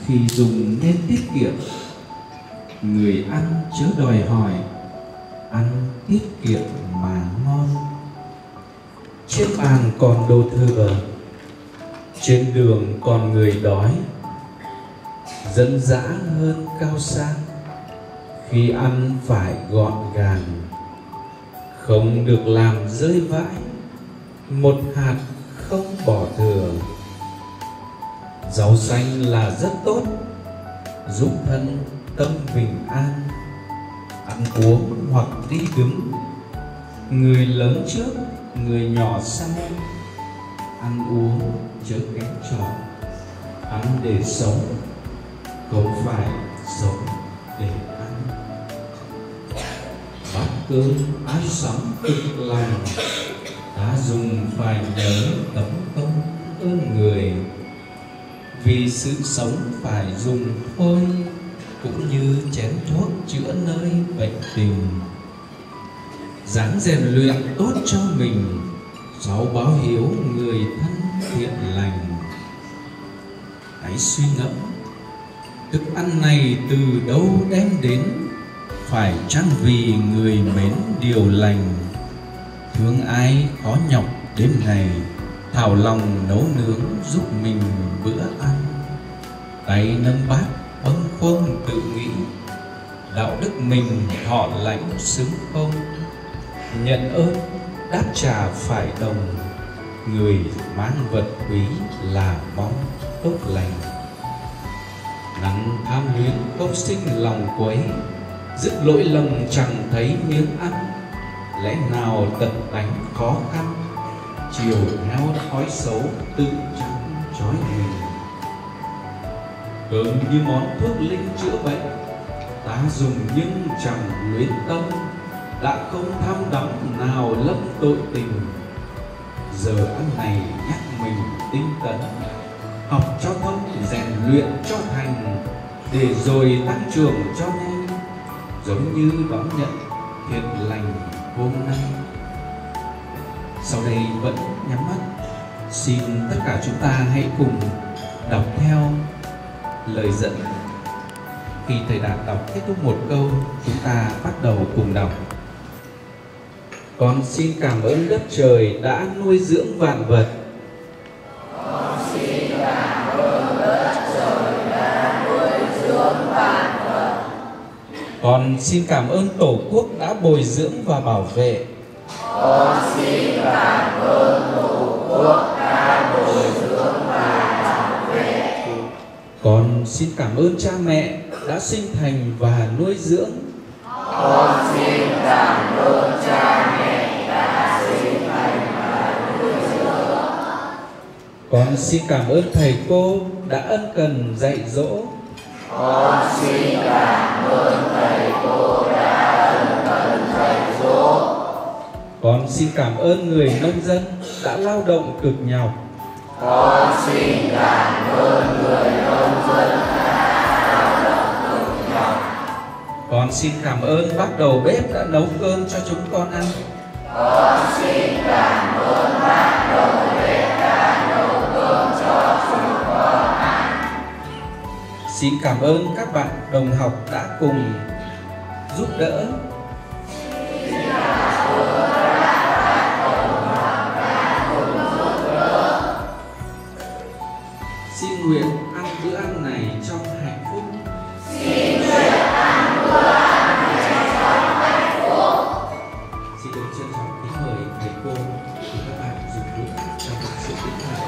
khi dùng nên tiết kiệm. Người ăn chớ đòi hỏi, ăn tiết kiệm mà ngon. Trên bàn còn đồ thừa, trên đường còn người đói. Dân dã hơn cao sang, khi ăn phải gọn gàng. Không được làm rơi vãi, một hạt không bỏ thừa. Rau xanh là rất tốt, giúp thân tâm bình an. Ăn uống hoặc đi đứng, người lớn trước, người nhỏ sau. Ăn uống chớ kén chọn, ăn để sống, không phải sống để ăn. Bát cơm ai sắm cực lành, ta dùng phải nhớ tấm công ơn người. Vì sự sống phải dùng thôi, cũng như chén thuốc chữa nơi bệnh tình. Ráng rèn luyện tốt cho mình, sau báo hiếu người thân thiện lành. Hãy suy ngẫm, thức ăn này từ đâu đem đến? Phải chăng vì người mến điều lành? Thương ai khó nhọc đêm ngày, thảo lòng nấu nướng giúp mình bữa ăn. Tay nâng bát bâng khuâng tự nghĩ, đạo đức mình họ lãnh xứng không? Nhận ơn đáp trả phải đồng, người mang vật quý là mong tốt lành. Nắng tham luyến không sinh lòng quấy, dứt lỗi lầm chẳng thấy miếng ăn. Lẽ nào tật tánh khó khăn, chiều theo thói xấu tự chăm trói mình. Cơm như món thuốc linh chữa bệnh, ta dùng nhưng chẳng luyến tâm. Đã không tham đắm nào lâm tội tình, giờ ăn này nhắc mình tinh tấn. Học cho thông, rèn luyện cho thành, để rồi tăng trưởng cho nhanh. Giống như đón nhận thiện lành hôm nay. Sau đây vẫn nhắm mắt, xin tất cả chúng ta hãy cùng đọc theo lời dẫn. Khi thầy Đạt đọc kết thúc một câu, chúng ta bắt đầu cùng đọc. Con xin cảm ơn đất trời đã nuôi dưỡng vạn vật. Con xin cảm ơn đất trời đã nuôi dưỡng vạn vật. Con xin cảm ơn Tổ quốc đã bồi dưỡng và bảo vệ. Con xin cảm ơn Tổ quốc đã bồi dưỡng và bảo vệ. Con xin cảm ơn cha mẹ đã sinh thành và nuôi dưỡng. Con xin cảm ơn cha mẹ đã sinh thành và nuôi dưỡng. Con xin cảm ơn thầy cô đã ân cần dạy dỗ. Con xin cảm ơn thầy cô đã ân cần dạy dỗ. Con xin cảm ơn người nông dân đã lao động cực nhọc. Con xin cảm ơn người nông dân đã lao động cực nhọc. Con xin cảm ơn bác đầu bếp đã nấu cơm cho chúng con ăn. Con xin cảm ơn bác đầu bếp đã nấu cơm cho chúng con ăn. Xin cảm ơn các bạn đồng học đã cùng giúp đỡ. Xin cảm ơn các bạn đồng học đã cùng giúp đỡ. Xin nguyện ăn bữa ăn này trong hạnh phúc. Xin nguyện ăn bữa ăn này trong hạnh phúc. Xin được trân trọng kính mời thầy cô và các bạn dùng bữa ăn trong sự tích hợp.